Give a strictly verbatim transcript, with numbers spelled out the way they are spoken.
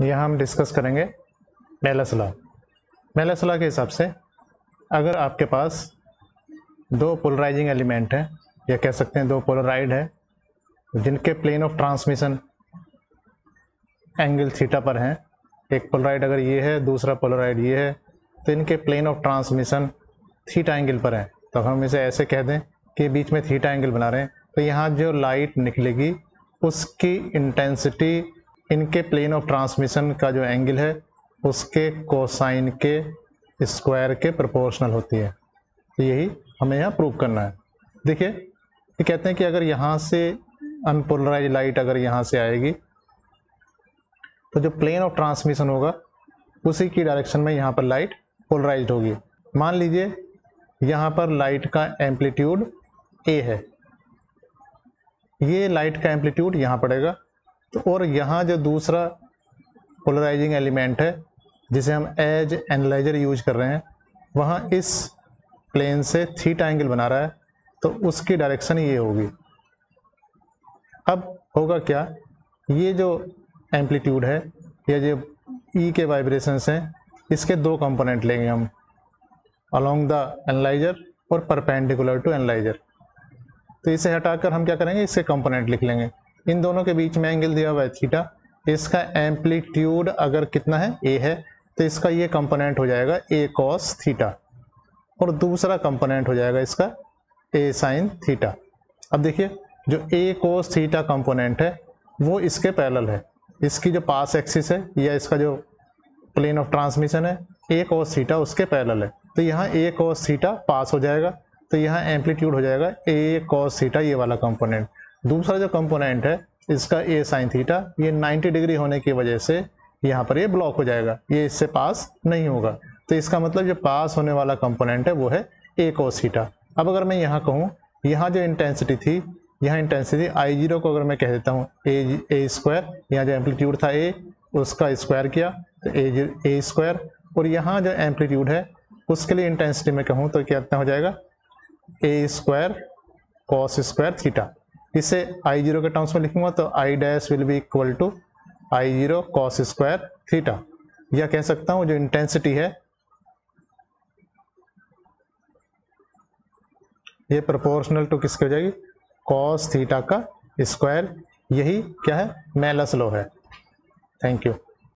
यहाँ हम डिस्कस करेंगे मेलस लॉ। मेलस लॉ के हिसाब से अगर आपके पास दो पोलराइजिंग एलिमेंट है या कह सकते हैं दो पोलराइड है जिनके plane of transmission angle theta पर हैं, एक पोलराइड अगर ये है दूसरा पोलराइड ये है, तो इनके plane of transmission theta angle पर है। तो हम इसे ऐसे कह दें कि बीच में थीटा एंगल बना रहे हैं, तो यहाँ जो लाइट निकलेगी उसकी इंटेंसिटी इनके प्लेन ऑफ ट्रांसमिशन का जो एंगल है उसके कोसाइन के स्क्वायर के प्रोपोर्शनल होती है। तो यही हमें यहाँ प्रूव करना है। देखिए ये कहते हैं कि अगर यहाँ से अनपोलराइज लाइट अगर यहाँ से आएगी तो जो प्लेन ऑफ ट्रांसमिशन होगा उसी की डायरेक्शन में यहाँ पर लाइट पोलराइज्ड होगी। मान लीजिए यहाँ पर लाइट का एम्पलीट्यूड ए है, ये लाइट का एम्पलीट्यूड यहाँ पड़ेगा, तो और यहाँ जो दूसरा पोलराइजिंग एलिमेंट है जिसे हम एज एनालाइजर यूज कर रहे हैं वहाँ इस प्लेन से थीटा एंगल बना रहा है, तो उसकी डायरेक्शन ये होगी। अब होगा क्या, ये जो एम्पलीट्यूड है या जो ई के वाइब्रेशंस हैं इसके दो कंपोनेंट लेंगे हम, अलोंग द एनालाइजर और परपेंडिकुलर टू एनालाइजर। तो इसे हटाकर हम क्या करेंगे, इसके कंपोनेंट लिख लेंगे। इन दोनों के बीच में एंगल दिया हुआ है थीटा, इसका एम्पलीट्यूड अगर कितना है ए है तो इसका ये कंपोनेंट हो जाएगा ए कॉस थीटा और दूसरा कंपोनेंट हो जाएगा इसका ए साइन थीटा। अब देखिए जो ए कोस थीटा कंपोनेंट है वो इसके पैरेलल है, इसकी जो पास एक्सिस है या इसका जो प्लेन ऑफ ट्रांसमिशन है ए कोस थीटा उसके पैरेलल है। तो यहाँ ए कोस थीटा पास हो जाएगा, तो यहाँ एम्पलीट्यूड हो जाएगा ए कोस थीटा ये वाला कंपोनेंट। दूसरा जो कंपोनेंट है इसका ए साइन थीटा, ये नाइन्टी डिग्री होने की वजह से यहाँ पर ये ब्लॉक हो जाएगा, ये इससे पास नहीं होगा। तो इसका मतलब जो पास होने वाला कंपोनेंट है वो है ए कोस थीटा। अब अगर मैं यहाँ कहूँ, यहाँ जो इंटेंसिटी थी, यहाँ इंटेंसिटी आई जीरो को अगर मैं कह देता हूँ ए ए स्क्वायर, यहाँ जो एम्पलीट्यूड था ए उसका स्क्वायर किया तो ए ए स्क्वायर, और यहाँ जो एम्पलीट्यूड है उसके लिए इंटेंसिटी में कहूँ तो कितना हो जाएगा A square cos square theta. इसे आई जीरो के टर्म्स में लिखूंगा तो I dash will be equal to I zero cos square theta, या कह सकता हूँ जो इंटेंसिटी है ये प्रोपोर्शनल टू किसके हो जाएगी, कॉस थीटा का स्क्वायर। यही क्या है, मेलस लॉ है। Thank you.